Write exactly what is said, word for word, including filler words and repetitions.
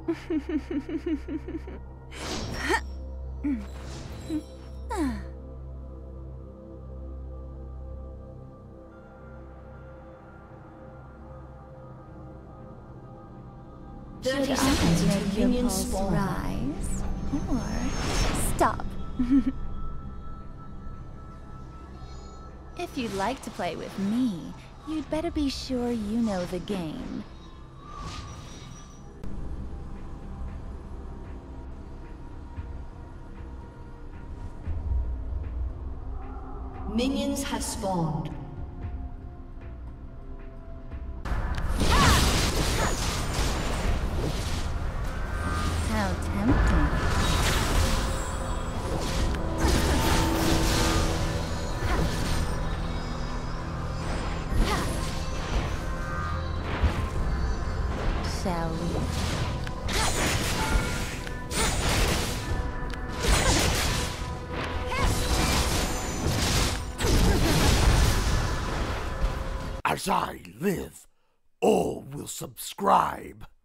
Thirty seconds until minions spawn. Rise or stop. If you'd like to play with me, you'd better be sure you know the game. Minions have spawned. How tempting. Shall we? As I live, all will subscribe.